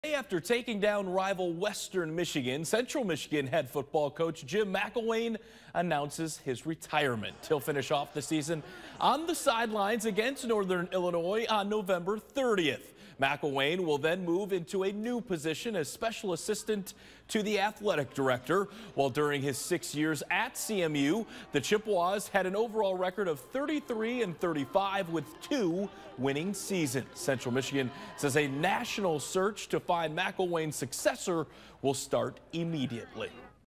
After taking down rival Western Michigan, Central Michigan head football coach Jim McElwain announces his retirement. He'll finish off the season on the sidelines against Northern Illinois on November 30th. McElwain will then move into a new position as special assistant to the athletic director. While during his 6 years at CMU, the Chippewas had an overall record of 33-35 with 2 winning seasons. Central Michigan says a national search to find McElwain's successor will start immediately.